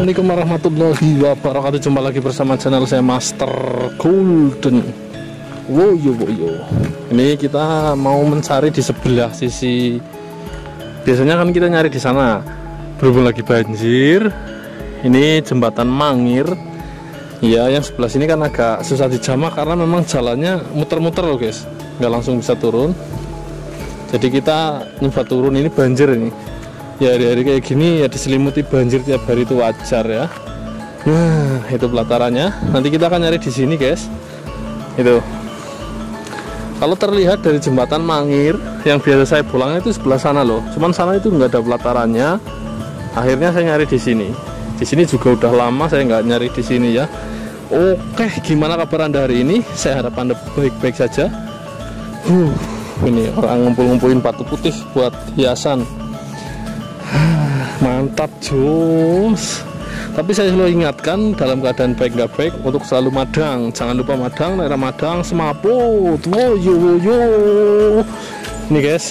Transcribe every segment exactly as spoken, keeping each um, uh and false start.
Assalamualaikum warahmatullahi wabarakatuh. Jumpa lagi bersama channel saya Master Golden. Woyo woyo. Ini kita mau mencari di sebelah sisi. Biasanya kan kita nyari di sana. Berhubung lagi banjir. Ini jembatan Mangir. Ya, yang sebelah sini kan agak susah dijamah karena memang jalannya muter-muter loh guys. Nggak langsung bisa turun. Jadi kita nyoba turun, ini banjir ini. Ya hari-hari kayak gini ya diselimuti banjir tiap hari itu wajar ya. Nah itu pelatarannya. Nanti kita akan nyari di sini guys. Itu kalau terlihat dari jembatan Mangir yang biasa saya pulangnya itu sebelah sana loh. Cuman sana itu nggak ada pelatarannya. Akhirnya saya nyari di sini. Di sini juga udah lama saya nggak nyari di sini ya. Oke, gimana kabar Anda hari ini? Saya harap Anda baik-baik saja. Uh, ini orang ngumpul-ngumpulin batu putih buat hiasan. Mantap jos. Tapi saya selalu ingatkan dalam keadaan baik nggak baik untuk selalu madang. Jangan lupa madang, daerah madang semaput. Woyo woyo. Ini guys,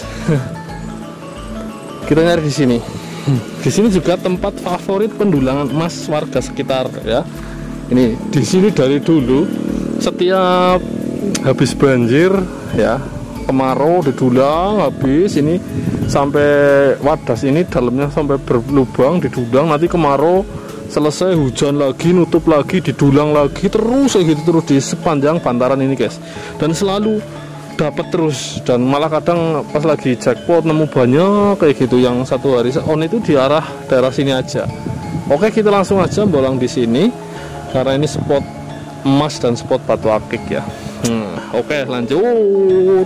kita nyari di sini. Di sini juga tempat favorit pendulangan emas warga sekitar ya. Ini di sini dari dulu setiap habis banjir ya, kemarau didulang habis ini sampai wadas ini dalamnya sampai berlubang didulang, nanti kemarau selesai hujan lagi nutup lagi didulang lagi terus kayak gitu terus di sepanjang bantaran ini guys, dan selalu dapat terus, dan malah kadang pas lagi jackpot nemu banyak kayak gitu yang satu hari on itu di arah daerah sini aja. Oke, kita langsung aja bolang di sini karena ini spot emas dan spot batu akik ya. hmm, Oke lanjut.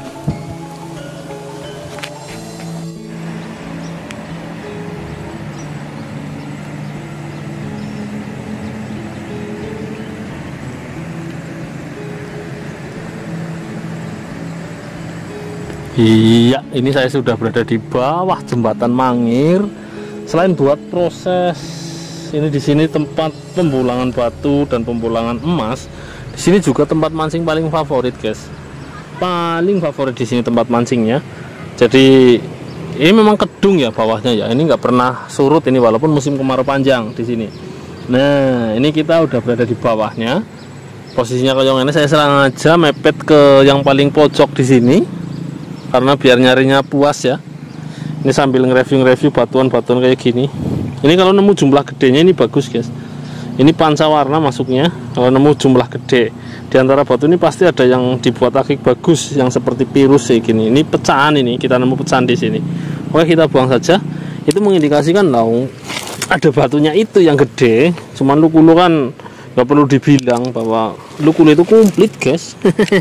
Iya, ini saya sudah berada di bawah jembatan Mangir. Selain buat proses ini di sini tempat pembulangan batu dan pembulangan emas, di sini juga tempat mancing paling favorit guys. Paling favorit di sini tempat mancingnya. Jadi ini memang kedung ya bawahnya ya. Ini nggak pernah surut ini walaupun musim kemarau panjang di sini. Nah, ini kita udah berada di bawahnya. Posisinya kayak ini saya serang aja mepet ke yang paling pojok di sini. Karena biar nyarinya puas ya. Ini sambil nge-review-review batuan-batuan kayak gini. Ini kalau nemu jumlah gedenya ini bagus guys. Ini panca warna masuknya. Kalau nemu jumlah gede di antara batu ini pasti ada yang dibuat akik bagus, yang seperti pirus kayak gini. Ini pecahan, ini kita nemu pecahan di sini. Oke, kita buang saja. Itu mengindikasikan dong ada batunya itu yang gede. Cuman lukulu kan nggak perlu dibilang bahwa lukulu itu komplit guys.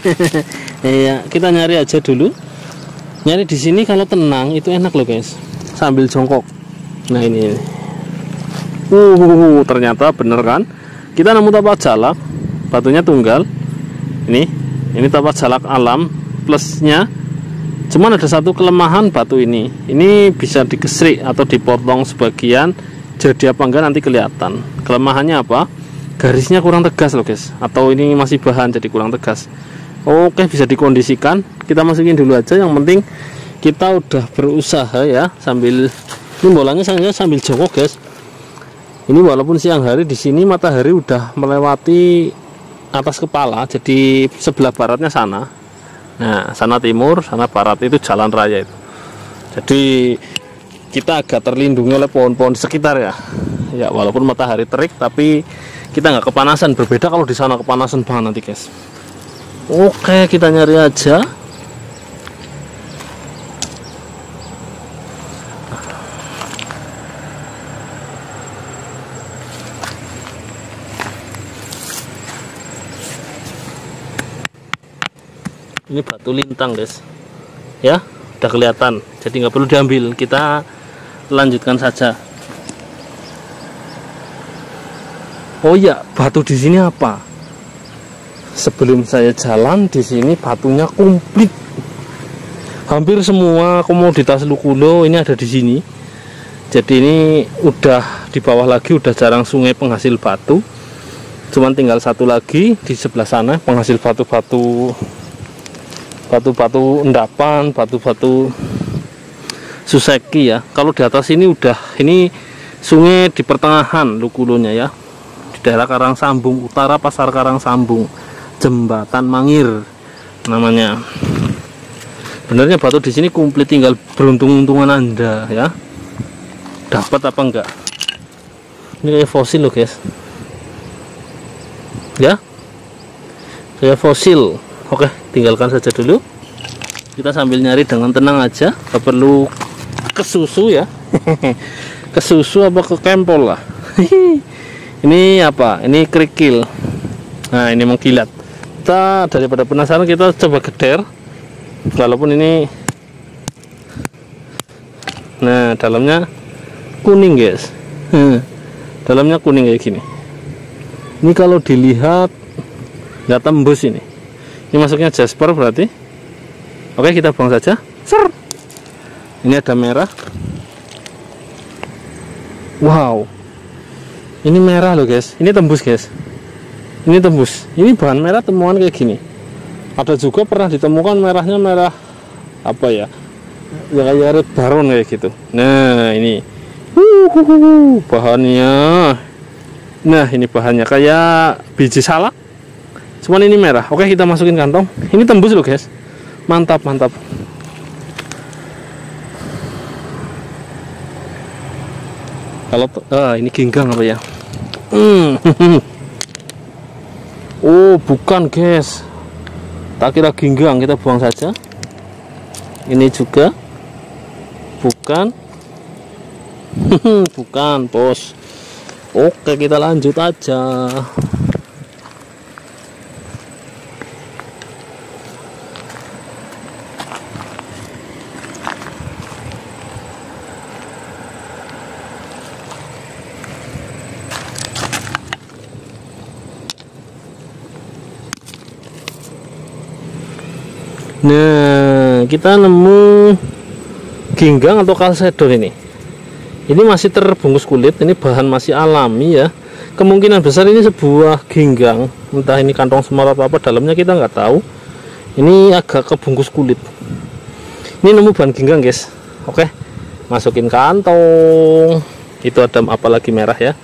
Ya, kita nyari aja dulu. Nyari di sini kalau tenang itu enak loh guys, sambil jongkok. Nah ini, ini. Uh, ternyata bener kan? Kita nemu tapak jalak, batunya tunggal. Ini, ini tapak jalak alam plusnya. Cuman ada satu kelemahan batu ini. Ini bisa dikesrik atau dipotong sebagian. Jadi apa enggak nanti kelihatan. Kelemahannya apa? Garisnya kurang tegas loh guys. Atau ini masih bahan jadi kurang tegas. Oke, bisa dikondisikan. Kita masukin dulu aja. Yang penting kita udah berusaha ya, sambil ini bolanya saya sambil jongkok guys. Ini walaupun siang hari di sini matahari udah melewati atas kepala, jadi sebelah baratnya sana. Nah, sana timur, sana barat itu jalan raya itu. Jadi kita agak terlindungi oleh pohon-pohon di sekitar ya. Ya walaupun matahari terik tapi kita nggak kepanasan. Berbeda kalau di sana kepanasan banget nanti guys. Oke, kita nyari aja. Ini batu lintang guys. Ya, udah kelihatan. Jadi nggak perlu diambil. Kita lanjutkan saja. Oh iya, batu di sini apa? Sebelum saya jalan di sini batunya komplit. Hampir semua komoditas lukulo ini ada di sini. Jadi ini udah di bawah lagi udah jarang sungai penghasil batu. Cuman tinggal satu lagi di sebelah sana penghasil batu-batu batu-batu endapan, batu-batu suseki ya. Kalau di atas ini udah ini sungai di pertengahan Lukulonya ya, di daerah Karangsambung Utara, Pasar Karangsambung, Jembatan Mangir namanya. Benarnya batu di sini komplit, tinggal beruntung-untungan Anda ya, dapat apa enggak. Ini kayak fosil loh guys ya, kayak fosil. Oke, tinggalkan saja dulu, kita sambil nyari dengan tenang aja, gak perlu kesusu ya. Kesusu apa ke kempol lah. Ini apa, ini kerikil. Nah ini mengkilat. Kita daripada penasaran, kita coba geder. Walaupun ini, nah dalamnya kuning guys, dalamnya kuning kayak gini. Ini kalau dilihat nggak tembus ini. Ini masuknya jasper berarti. Oke, kita buang saja. Ser. Ini ada merah. Wow, ini merah loh guys. Ini tembus guys. Ini tembus. Ini bahan merah temuan kayak gini. Ada juga pernah ditemukan merahnya merah apa ya, ya kayak red baron kayak gitu. Nah ini Uhuhu, bahannya. Nah ini bahannya kayak biji salak, cuman ini merah. Oke, kita masukin kantong. Ini tembus loh guys. Mantap mantap. Kalau ah, ini ginggang apa ya? Hmm. Oh bukan guys, tak kira ginggang, kita buang saja. Ini juga bukan. Bukan bos. Oke, kita lanjut aja. Nah, kita nemu ginggang atau kalsedon ini. Ini masih terbungkus kulit, ini bahan masih alami ya. Kemungkinan besar ini sebuah ginggang, entah ini kantong semar atau apa, dalamnya kita nggak tahu. Ini agak kebungkus kulit. Ini nemu bahan ginggang guys. Oke, masukin kantong. Itu ada apa lagi merah ya.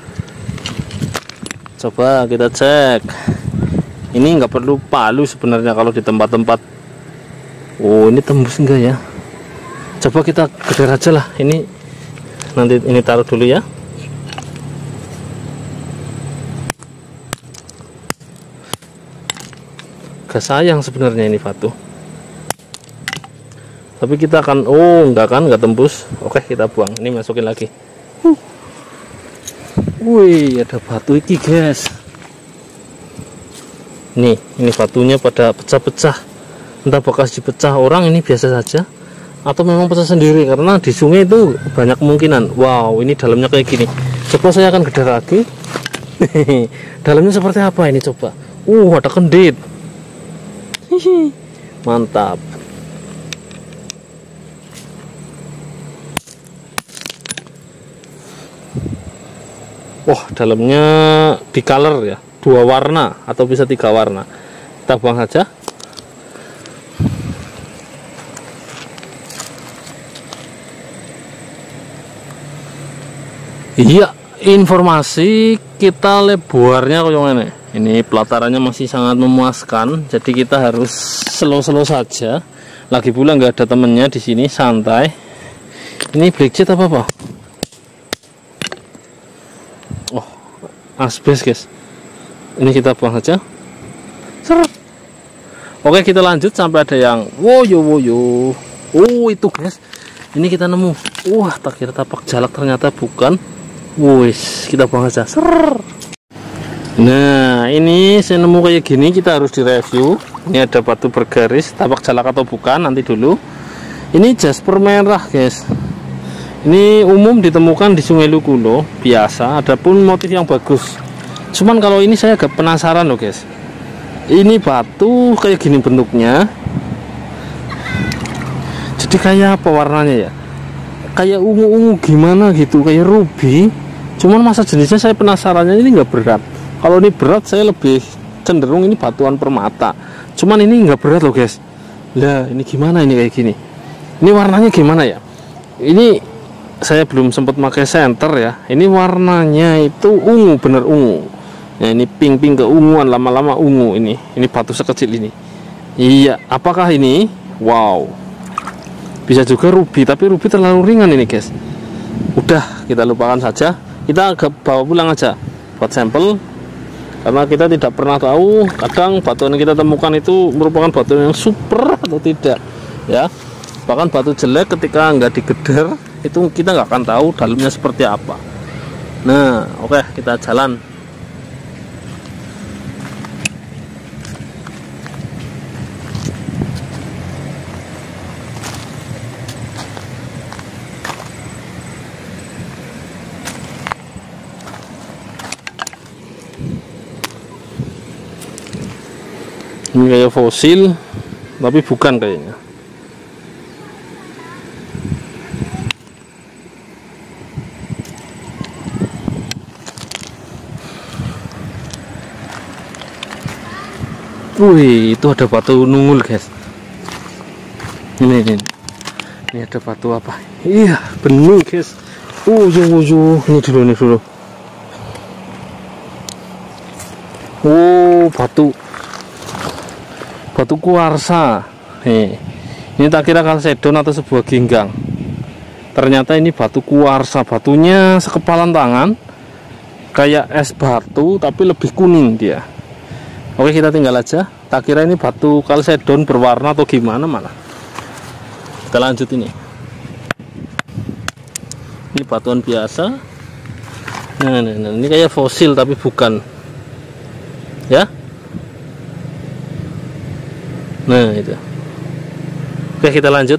Coba kita cek. Ini nggak perlu palu sebenarnya kalau di tempat-tempat. Oh, ini tembus enggak ya? Coba kita geder aja lah. Ini nanti ini taruh dulu ya. Gak sayang sebenarnya ini batu. Tapi kita akan, oh enggak kan, enggak tembus. Oke, kita buang. Ini masukin lagi. Uh. Wih, ada batu iki guys. Nih, ini batunya pada pecah-pecah. Entah bekas dipecah orang, ini biasa saja, atau memang pecah sendiri, karena di sungai itu banyak kemungkinan. Wow, ini dalamnya kayak gini. Coba saya akan geder lagi. Dalamnya seperti apa ini coba. Uh, ada kendit. Mantap. Wah, dalamnya di color ya, dua warna atau bisa tiga warna. Kita buang saja. Iya, informasi kita lebarnya kayak mana? Ini pelatarannya masih sangat memuaskan, jadi kita harus slow-slow saja. Lagi pula nggak ada temennya di sini, santai. Ini black jet apa apa? Oh, asbes guys. Ini kita buang saja. Seret. Oke, kita lanjut sampai ada yang woyo woyo. Oh itu guys, ini kita nemu. Wah, tak kira tapak jalak, ternyata bukan. Wis, kita buang saja. Ser. Nah, ini saya nemu kayak gini, kita harus direview. Ini ada batu bergaris, tapak jalak atau bukan, nanti dulu. Ini jasper merah, guys. Ini umum ditemukan di Sungai Lukulo, biasa. Adapun motif yang bagus. Cuman kalau ini saya agak penasaran loh, guys. Ini batu kayak gini bentuknya. Jadi kayak apa warnanya ya? Kayak ungu-ungu gimana gitu, kayak ruby. Cuman masa jenisnya saya penasarannya, ini nggak berat. Kalau ini berat saya lebih cenderung ini batuan permata. Cuman ini nggak berat loh guys. Lah ini gimana ini kayak gini? Ini warnanya gimana ya? Ini saya belum sempat pakai senter ya. Ini warnanya itu ungu, bener ungu. Nah, ini pink-pink keunguan, lama-lama ungu ini. Ini batu sekecil ini. Iya, apakah ini? Wow. Bisa juga ruby, tapi ruby terlalu ringan ini, guys. Udah, kita lupakan saja. Kita agak bawa pulang aja buat sampel. Karena kita tidak pernah tahu, kadang batu yang kita temukan itu merupakan batu yang super atau tidak, ya. Bahkan batu jelek ketika nggak digeder, itu kita nggak akan tahu dalamnya seperti apa. Nah, oke, kita jalan. Ini kayak fosil, tapi bukan kayaknya. Wih, itu ada batu nungul, guys. Ini, ini, ini ada batu apa? Iya, bening, guys. Uh, yuh, yuh. Ini dulu, ini dulu. Oh, batu. Batu kuarsa. Nih, ini tak kira kalsedon atau sebuah ginggang. Ternyata ini batu kuarsa. Batunya sekepalan tangan, kayak es batu tapi lebih kuning dia. Oke, kita tinggal aja. Tak kira ini batu kalsedon berwarna atau gimana, mana. Kita lanjut ini. Ini batuan biasa. Nah, nah, nah, ini kayak fosil tapi bukan. Ya. Nah, itu. Oke, kita lanjut.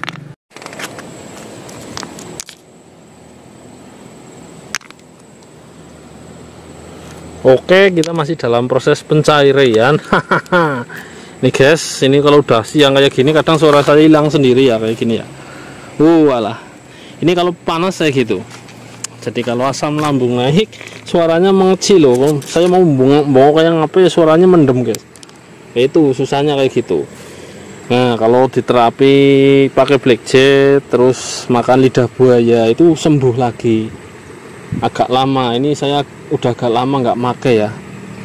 Oke, kita masih dalam proses pencairan. Nih guys, ini kalau udah siang kayak gini kadang suara saya hilang sendiri ya, kayak gini ya. Uh, alah. Ini kalau panas saya gitu. Jadi kalau asam lambung naik, suaranya mengecil loh. Saya mau bongok kayak apa ya, suaranya mendem guys. Itu susahnya kayak gitu. Nah, kalau diterapi pakai black jet terus makan lidah buaya itu sembuh lagi. Agak lama, ini saya udah agak lama nggak make ya.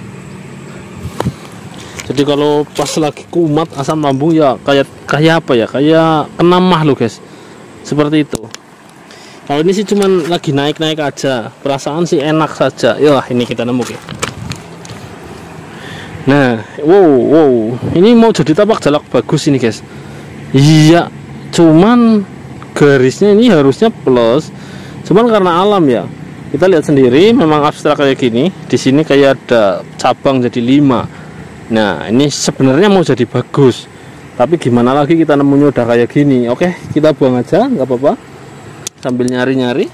Jadi kalau pas lagi kumat asam lambung ya kayak kayak apa ya, kayak kena mah lo guys, seperti itu. Kalau ini sih cuman lagi naik-naik aja, perasaan sih enak saja. Ya ini kita nemu guys. Nah, wow, wow, ini mau jadi tapak jalak bagus ini guys. Iya, cuman garisnya ini harusnya plus, cuman karena alam ya. Kita lihat sendiri, memang abstrak kayak gini. Di sini kayak ada cabang jadi lima. Nah, ini sebenarnya mau jadi bagus, tapi gimana lagi kita nemunya udah kayak gini. Oke, kita buang aja, nggak apa-apa. Sambil nyari-nyari.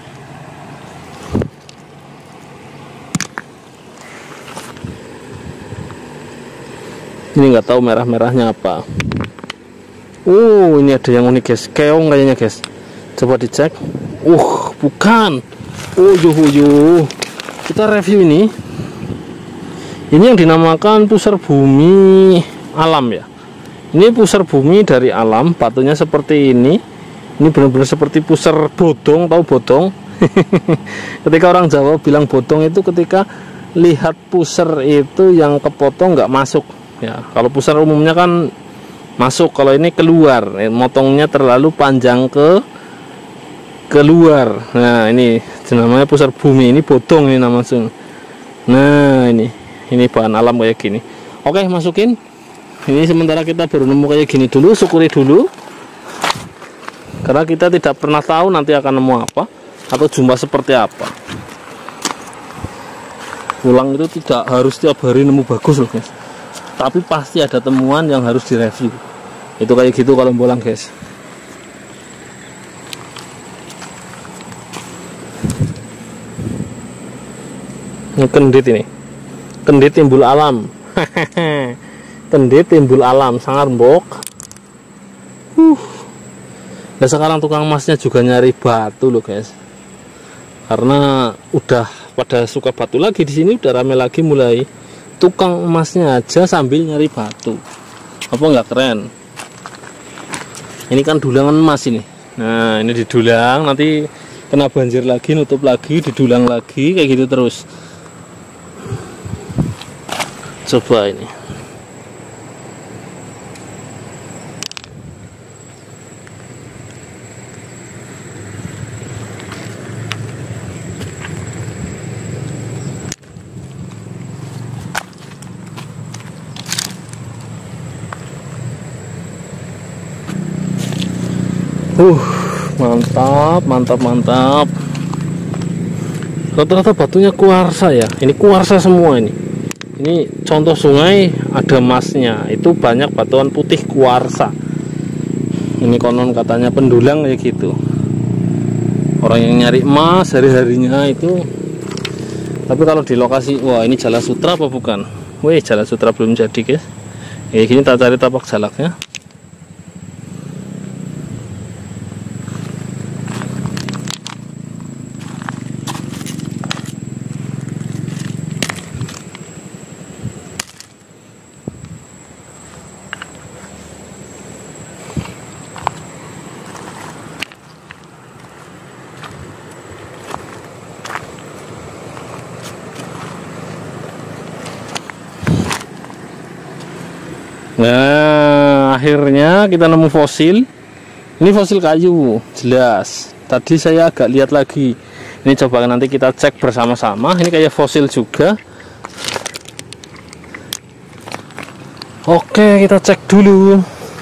Ini nggak tahu merah-merahnya apa. Uh, ini ada yang unik guys, keong kayaknya guys. Coba dicek. Uh, bukan. Oh, yuh, yuh. Kita review ini. Ini yang dinamakan pusar bumi alam ya. Ini pusar bumi dari alam, batunya seperti ini. Ini benar-benar seperti pusar bodong, tahu bodong? Ketika orang Jawa bilang bodong itu ketika lihat pusar itu yang kepotong nggak masuk. Ya, kalau pusar umumnya kan masuk, kalau ini keluar, motongnya terlalu panjang ke keluar. Nah, ini namanya pusar bumi, ini bodong ini namanya. Nah, ini ini bahan alam kayak gini. Oke, masukin. Ini sementara kita baru nemu kayak gini dulu, syukuri dulu. Karena kita tidak pernah tahu nanti akan nemu apa atau jumlah seperti apa. Pulang itu tidak harus tiap hari nemu bagus loh guys. Tapi pasti ada temuan yang harus direview. Itu kayak gitu kalau bolang guys. Ini kendit ini. Kendit timbul alam. Kendit timbul alam, sangat mbok. Uh. Nah, sekarang tukang emasnya juga nyari batu loh guys. Karena udah pada suka batu lagi di sini, udah rame lagi mulai. Tukang emasnya aja sambil nyari batu. Apa nggak keren? Ini kan dulangan emas ini. Nah ini didulang, nanti kena banjir lagi, nutup lagi, didulang lagi, kayak gitu terus. Coba ini. Uh, mantap, mantap, mantap. Rata-rata batunya kuarsa ya. Ini kuarsa semua ini. Ini contoh sungai ada emasnya. Itu banyak batuan putih kuarsa. Ini konon katanya pendulang kayak gitu. Orang yang nyari emas hari-harinya itu. Tapi kalau di lokasi, wah ini Jala Sutra apa bukan? Wih, Jala Sutra belum jadi guys. Kayak gini tak cari tapak jalaknya. Nah, akhirnya kita nemu fosil. Ini fosil kayu, jelas. Tadi saya agak lihat lagi. Ini coba nanti kita cek bersama-sama. Ini kayak fosil juga. Oke, kita cek dulu.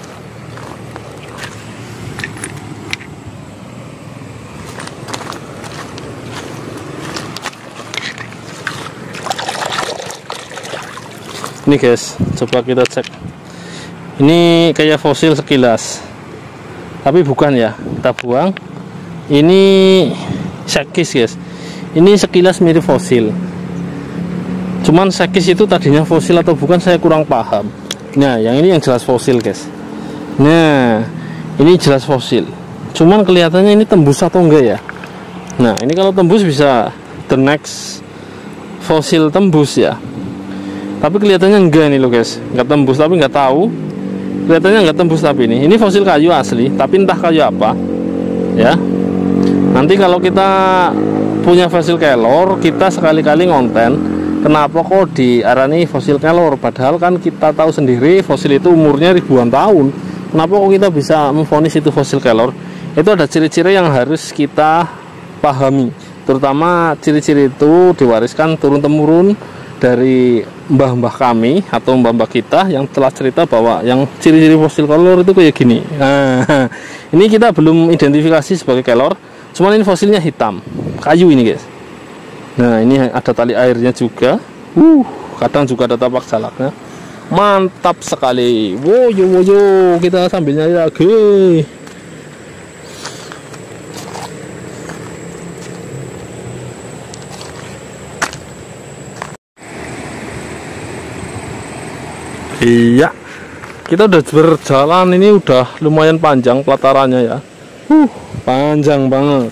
Ini guys, coba kita cek. Ini kayak fosil sekilas, tapi bukan ya, kita buang. Ini sekis guys, ini sekilas mirip fosil, cuman sekis itu tadinya fosil atau bukan saya kurang paham. Nah yang ini yang jelas fosil guys. Nah ini jelas fosil, cuman kelihatannya ini tembus atau enggak ya. Nah ini kalau tembus bisa the next fosil tembus ya, tapi kelihatannya enggak nih lo guys, enggak tembus, tapi enggak tahu. Kelihatannya nggak tembus. Tapi ini ini fosil kayu asli, tapi entah kayu apa ya. Nanti kalau kita punya fosil kelor, kita sekali-kali ngonten kenapa kok diarani fosil kelor, padahal kan kita tahu sendiri fosil itu umurnya ribuan tahun. Kenapa kok kita bisa memvonis itu fosil kelor? Itu ada ciri-ciri yang harus kita pahami, terutama ciri-ciri itu diwariskan turun-temurun dari mbah-mbah kami atau mbah-mbah kita yang telah cerita bahwa yang ciri-ciri fosil kelor itu kayak gini. Nah, ini kita belum identifikasi sebagai kelor, cuman ini fosilnya hitam, kayu ini guys. Nah ini ada tali airnya juga. Uh, kadang juga ada tapak jalaknya. Mantap sekali. Woyo woyo, kita sambil nyari lagi. Iya, kita udah berjalan ini udah lumayan panjang pelatarannya ya. Uh, panjang banget.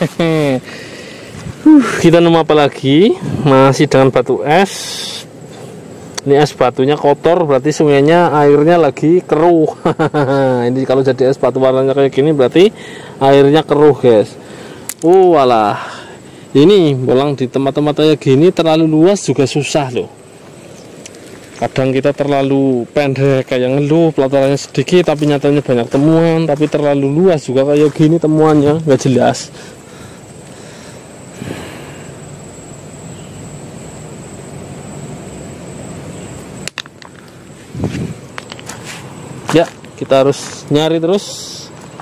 uh, kita nemu apa lagi? Masih dengan batu es. Ini es batunya kotor, berarti sungainya airnya lagi keruh. Ini kalau jadi es batu warnanya kayak gini berarti airnya keruh guys. Oh walah, ini bolang di tempat-tempat kayak gini terlalu luas juga susah loh. Kadang kita terlalu pendek kayak ngeluh, pelatarannya sedikit tapi nyatanya banyak temuan, tapi terlalu luas juga kayak gini temuannya nggak jelas. Ya kita harus nyari terus.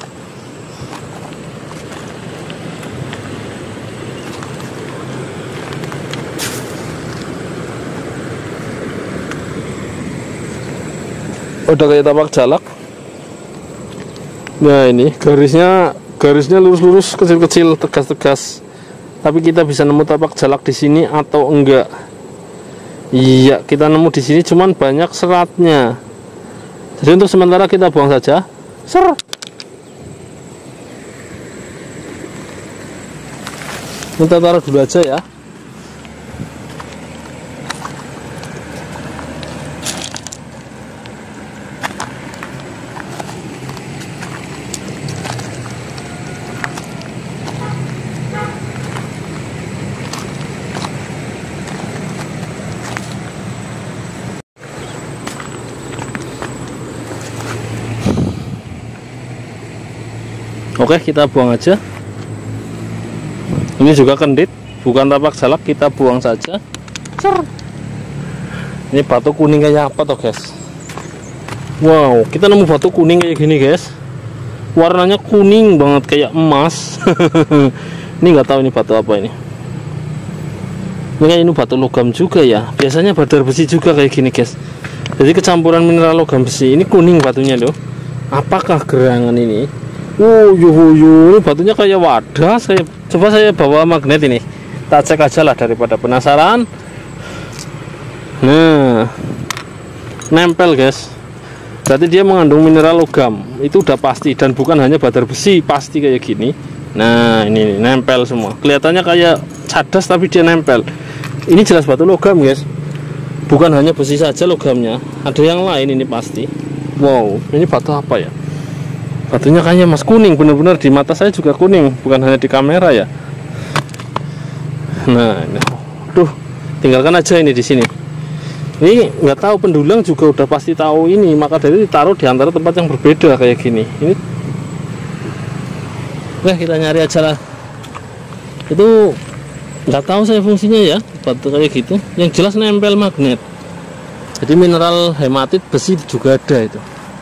Udah kayak tapak jalak. Nah ini garisnya garisnya lurus-lurus, kecil-kecil, tegas-tegas. Tapi kita bisa nemu tapak jalak di sini atau enggak? Iya, kita nemu di sini, cuman banyak seratnya. Jadi untuk sementara kita buang saja. Ser. Kita taruh dulu aja ya. Oke, kita buang aja. Ini juga kendit, bukan tapak jalak, kita buang saja. Ini batu kuning kayak apa toh guys? Wow, kita nemu batu kuning kayak gini guys. Warnanya kuning banget kayak emas. Ini nggak tahu ini batu apa ini. Ini ini batu logam juga ya. Biasanya badar besi juga kayak gini guys. Jadi kecampuran mineral logam besi. Ini kuning batunya loh. Apakah gerangan ini? Oh, yuh, yuh. Ini batunya kayak wadah. Saya coba saya bawa magnet ini. Tak cek aja lah daripada penasaran. Nah, nempel guys. Berarti dia mengandung mineral logam. Itu udah pasti, dan bukan hanya badar besi, pasti kayak gini. Nah, ini nempel semua. Kelihatannya kayak cadas tapi dia nempel. Ini jelas batu logam guys. Bukan hanya besi saja logamnya, ada yang lain ini pasti. Wow, ini batu apa ya? Batunya kayaknya mas kuning, bener-bener di mata saya juga kuning, bukan hanya di kamera ya. Nah, ini. Tuh, tinggalkan aja ini di sini. Ini nggak tahu, pendulang juga udah pasti tahu ini, maka dari ditaruh di antara tempat yang berbeda kayak gini. Ini, oke kita nyari aja lah. Itu nggak tahu saya fungsinya ya, batu kayak gitu. Yang jelas nempel magnet. Jadi mineral hematit besi juga ada itu.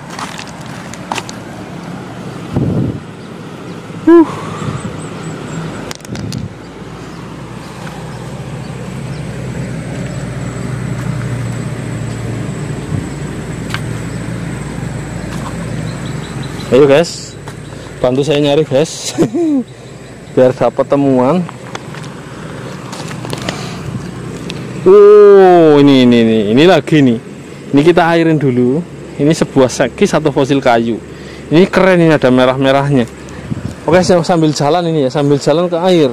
Uh. Ayo guys, bantu saya nyari guys, biar dapat temuan. Oh, ini ini ini ini lagi nih. Ini kita airin dulu. Ini sebuah sekis atau fosil kayu. Ini keren, ini ada merah-merahnya. Oke, saya sambil jalan ini ya, sambil jalan ke air.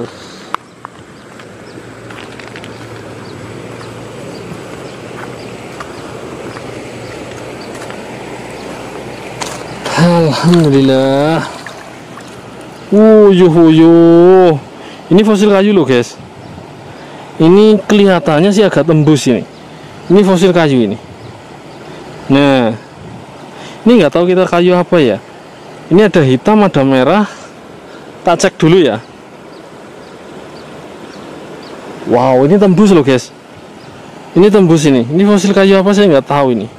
Alhamdulillah. Uh, yuh, yuh. Ini fosil kayu loh guys. Ini kelihatannya sih agak tembus ini. Ini fosil kayu ini. Nah, ini nggak tahu kita kayu apa ya. Ini ada hitam, ada merah. Tak cek dulu ya. Wow, ini tembus loh guys. Ini tembus ini. Ini fosil kayu apa saya nggak tahu ini.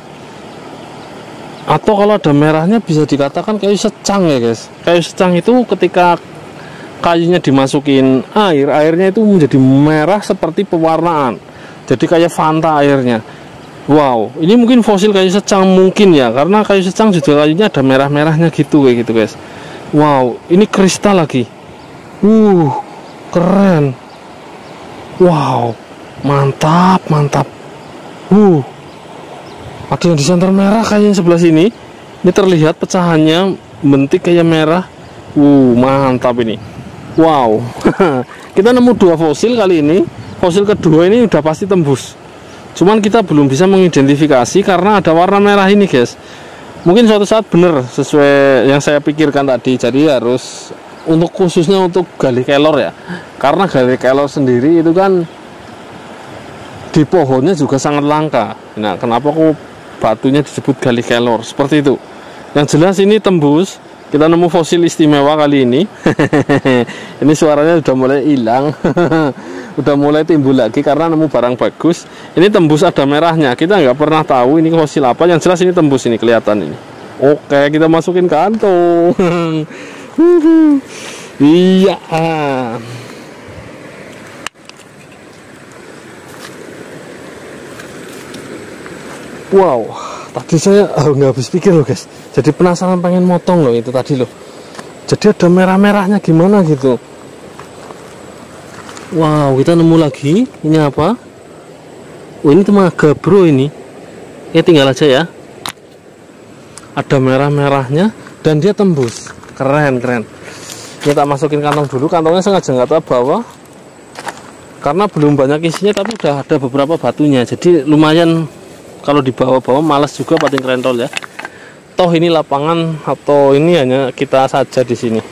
Atau kalau ada merahnya bisa dikatakan kayu secang ya guys. Kayu secang itu ketika kayunya dimasukin air, airnya itu menjadi merah seperti pewarnaan. Jadi kayak Fanta airnya. Wow, ini mungkin fosil kayu secang mungkin ya, karena kayu secang juga kayunya ada merah-merahnya gitu kayak gitu guys. Wow, ini kristal lagi. Uh, keren. Wow, mantap, mantap. Uh, ada yang di center merah kayaknya sebelah sini. Ini terlihat pecahannya bentik kayak merah. Uh, mantap ini. Wow, kita nemu dua fosil kali ini. Fosil kedua ini udah pasti tembus. Cuman kita belum bisa mengidentifikasi karena ada warna merah ini guys. Mungkin suatu saat bener sesuai yang saya pikirkan tadi. Jadi harus untuk khususnya untuk gali kelor ya. Karena gali kelor sendiri itu kan di pohonnya juga sangat langka. Nah, kenapa kok batunya disebut gali kelor seperti itu? Yang jelas ini tembus. Kita nemu fosil istimewa kali ini. Ini suaranya udah mulai hilang. Udah mulai timbul lagi karena nemu barang bagus. Ini tembus ada merahnya. Kita nggak pernah tahu ini fosil apa. Yang jelas ini tembus ini kelihatan ini. Oke, kita masukin kantong. Iya. Wow, tadi saya oh, nggak habis pikir loh guys. Jadi penasaran pengen motong loh itu tadi loh. Jadi ada merah-merahnya gimana gitu. Wow, kita nemu lagi. Ini apa? Oh, ini temaga bro ini. Ya tinggal aja ya. Ada merah-merahnya dan dia tembus. Keren, keren. Kita masukin kantong dulu. Kantongnya sengaja nggak tahu bawa. Karena belum banyak isinya tapi udah ada beberapa batunya. Jadi lumayan kalau dibawa-bawa malas juga pating rentol ya. Toh ini lapangan atau ini hanya kita saja di sini.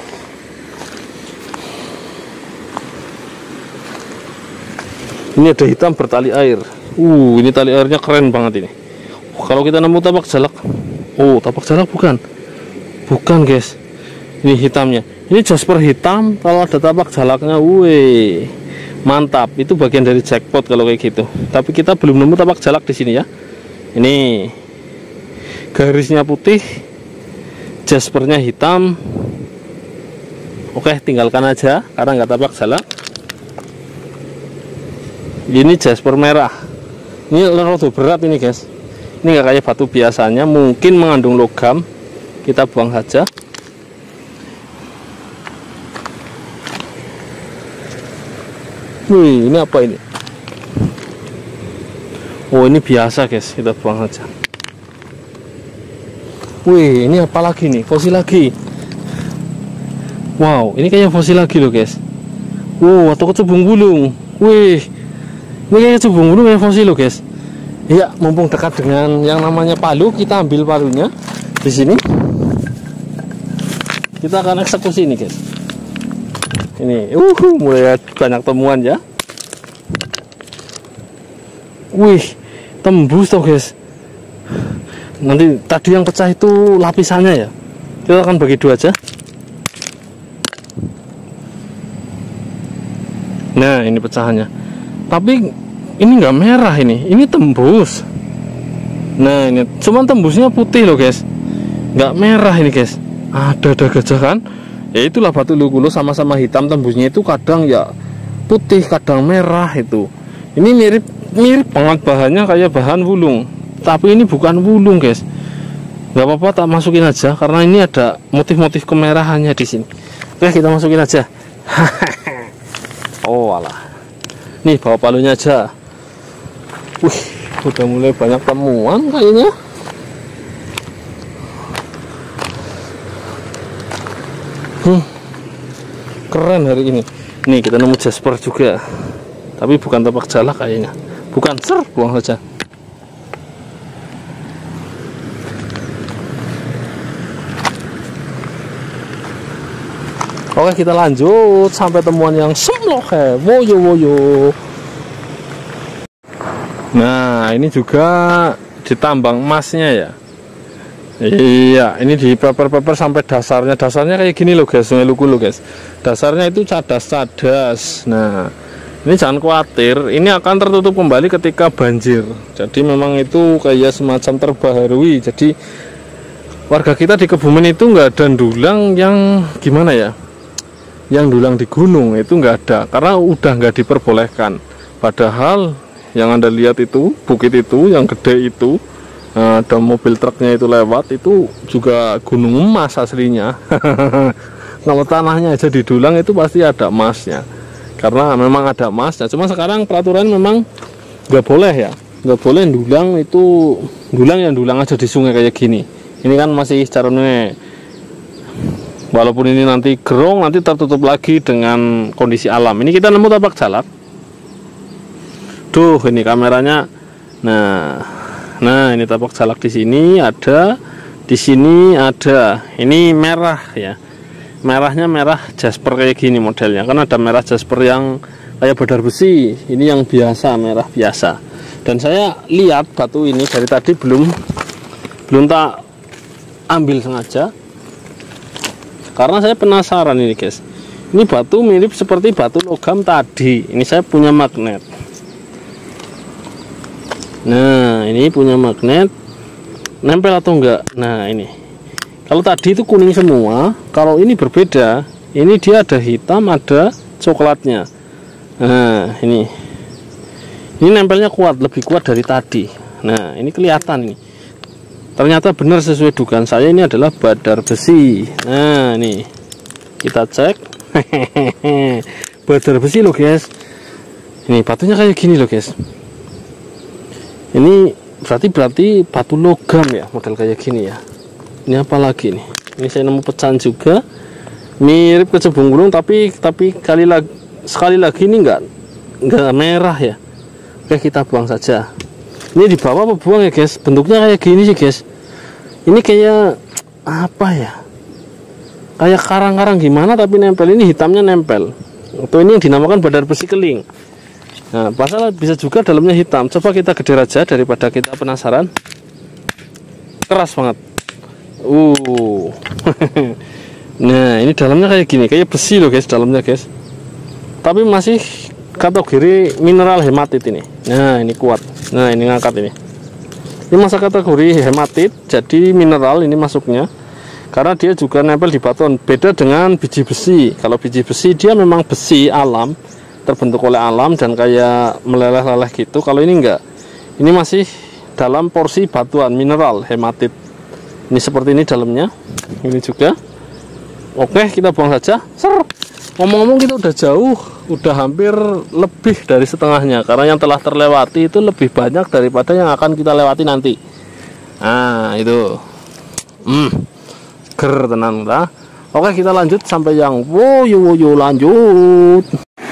Ini ada hitam bertali air. Uh, ini tali airnya keren banget ini. Uh, kalau kita nemu tapak jalak. Oh, tapak jalak bukan. Bukan, guys. Ini hitamnya, ini jasper hitam. Kalau ada tapak jalaknya, wih, mantap. Itu bagian dari jackpot kalau kayak gitu. Tapi kita belum nemu tapak jalak di sini ya. Ini garisnya putih, jaspernya hitam. Oke, tinggalkan aja karena nggak tapak jalak. Ini jasper merah. Ini rada berat ini guys. Ini nggak kayak batu biasanya, mungkin mengandung logam. Kita buang saja. Wih, ini apa ini? Oh, ini biasa guys, kita buang saja. Wih, ini apa lagi nih? Fosil lagi. Wow, ini kayaknya fosil lagi loh guys. Wow, atau kecubung bulung. Wih, ini kayaknya kecubung bulung kayak fosil loh guys. Iya, mumpung dekat dengan yang namanya palu, kita ambil palunya di sini. Kita akan eksekusi ini guys. Ini, uh, mulai banyak temuan ya. Wih, tembus tuh guys. Nanti tadi yang pecah itu lapisannya ya. Kita akan bagi dua aja. Nah, ini pecahannya. Tapi ini nggak merah ini, ini tembus. Nah, ini cuman tembusnya putih loh guys, nggak merah ini guys. Ada ada gajah kan? Ya itulah batu lukulo, sama-sama hitam, tembusnya itu kadang ya putih, kadang merah itu. Ini mirip mirip banget bahannya kayak bahan wulung, tapi ini bukan wulung guys. Nggak apa-apa, tak masukin aja karena ini ada motif-motif kemerahannya di sini. Oke, kita masukin aja. Oh alah, nih bawa palunya aja. Wih, udah mulai banyak temuan kayaknya. Hmm, keren hari ini. Nih kita nemu jasper juga, tapi bukan tapak jalak kayaknya. Bukan, ser, buang saja. Oke, kita lanjut sampai temuan yang semlohe, woyo woyo. Nah, ini juga ditambang emasnya ya. Iya, ini di paper-paper sampai dasarnya. Dasarnya kayak gini loh guys, sungai Lukulo guys. Dasarnya itu cadas-cadas. Nah, ini jangan khawatir, ini akan tertutup kembali ketika banjir. Jadi memang itu kayak semacam terbaharui. Jadi warga kita di Kebumen itu nggak ada dulang yang gimana ya, yang dulang di gunung itu nggak ada, karena udah nggak diperbolehkan. Padahal yang Anda lihat itu, bukit itu, yang gede itu, ada mobil truknya itu lewat, itu juga gunung emas aslinya. Kalau tanahnya aja didulang itu pasti ada emasnya, karena memang ada emasnya. Cuma sekarang peraturan memang nggak boleh ya, nggak boleh dulang itu, dulang yang dulang aja di sungai kayak gini. Ini kan masih caranya, walaupun ini nanti gerong, nanti tertutup lagi dengan kondisi alam. Ini kita nemu tapak jalak. Tuh, ini kameranya. Nah, nah ini tapak jalak di sini ada, di sini ada. Ini merah ya. Merahnya merah jasper kayak gini modelnya. Kan ada merah jasper yang kayak badar besi. Ini yang biasa, merah biasa. Dan saya lihat batu ini dari tadi belum belum tak ambil sengaja. Karena saya penasaran ini guys. Ini batu mirip seperti batu logam tadi. Ini saya punya magnet. Nah, ini punya magnet. Nempel atau enggak? Nah, ini. Kalau tadi itu kuning semua, kalau ini berbeda. Ini dia ada hitam, ada coklatnya. Nah, ini. Ini nempelnya kuat, lebih kuat dari tadi. Nah, ini kelihatan ini. Ternyata benar sesuai dugaan saya, ini adalah badar besi. Nah, nih. Kita cek. Badar besi loh, guys. Ini batunya kayak gini loh, guys. Ini berarti berarti batu logam ya, model kayak gini ya. Ini apa lagi nih? Ini saya nemu pecahan juga, mirip kecubung gunung, tapi tapi kali lagi sekali lagi ini enggak enggak merah ya. Oke, kita buang saja. Ini di bawah apa buang ya guys? Bentuknya kayak gini sih guys. Ini kayak apa ya? Kayak karang-karang gimana tapi nempel. Ini hitamnya nempel. Atau ini yang dinamakan badar besi keling. Nah, pasal bisa juga dalamnya hitam. Coba kita gede aja daripada kita penasaran. Keras banget. Uh. Nah ini dalamnya kayak gini, kayak besi loh guys dalamnya guys, tapi masih kategori mineral hematit ini. Nah ini kuat, nah ini ngangkat ini. Ini masa kategori hematit, jadi mineral ini masuknya, karena dia juga nempel di batuan. Beda dengan biji besi. Kalau biji besi dia memang besi alam, terbentuk oleh alam dan kayak meleleh-leleh gitu. Kalau ini enggak, ini masih dalam porsi batuan mineral hematit. Ini seperti ini dalamnya. Ini juga. Oke, kita buang saja. Ser. Ngomong-ngomong kita udah jauh, udah hampir lebih dari setengahnya, karena yang telah terlewati itu lebih banyak daripada yang akan kita lewati nanti. Nah itu hmm, ger tenang lah. Oke kita lanjut sampai yang woyo woyo lanjut.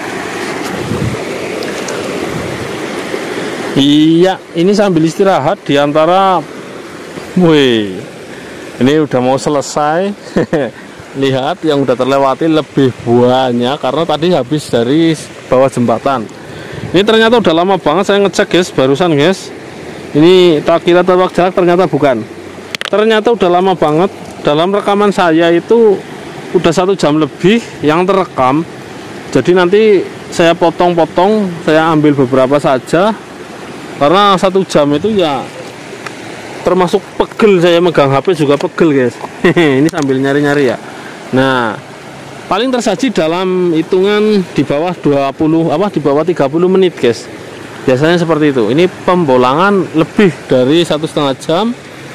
Iya ini sambil istirahat diantara wih ini udah mau selesai. Lihat yang udah terlewati lebih banyak karena tadi habis dari bawah jembatan. Ini ternyata udah lama banget saya ngecek guys, barusan guys. Ini tak kira tebak jarak, ternyata bukan. Ternyata udah lama banget. Dalam rekaman saya itu udah satu jam lebih yang terekam. Jadi nanti saya potong-potong, saya ambil beberapa saja. Karena satu jam itu ya termasuk pegel, saya megang H P juga pegel guys. Ini sambil nyari-nyari ya. Nah, paling tersaji dalam hitungan di bawah dua puluh apa di bawah tiga puluh menit, guys. Biasanya seperti itu. Ini pembolangan lebih dari satu setengah jam.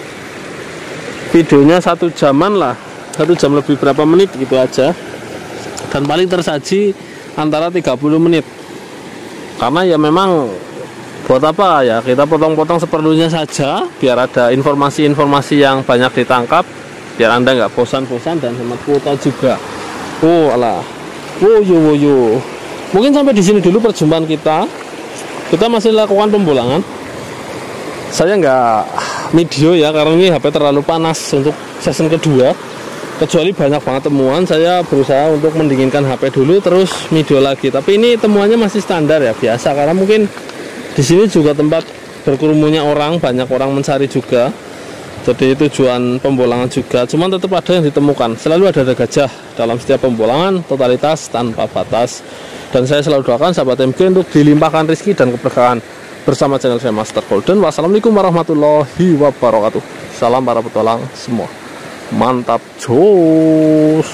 Videonya satu jaman lah, satu jam lebih berapa menit gitu aja. Dan paling tersaji antara tiga puluh menit. Karena ya memang buat apa ya, kita potong-potong seperlunya saja biar ada informasi-informasi yang banyak ditangkap, biar Anda nggak bosan-bosan dan hemat kuota juga. Oh alah, woyo woyo. Mungkin sampai di sini dulu perjumpaan kita. Kita masih lakukan pembolangan. Saya nggak video ya karena ini H P terlalu panas untuk season kedua. Kecuali banyak banget temuan, saya berusaha untuk mendinginkan H P dulu terus video lagi. Tapi ini temuannya masih standar ya, biasa, karena mungkin di sini juga tempat berkerumunnya orang, banyak orang mencari juga. Jadi tujuan pembolangan juga, cuman tetap ada yang ditemukan. Selalu ada, ada gajah dalam setiap pembolangan, totalitas tanpa batas. Dan saya selalu doakan sahabat M G untuk dilimpahkan rezeki dan keberkahan bersama channel saya Master Golden. Wassalamualaikum warahmatullahi wabarakatuh. Salam para petualang semua. Mantap jos.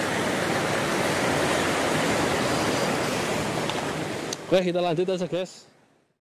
Oke kita lanjut aja guys.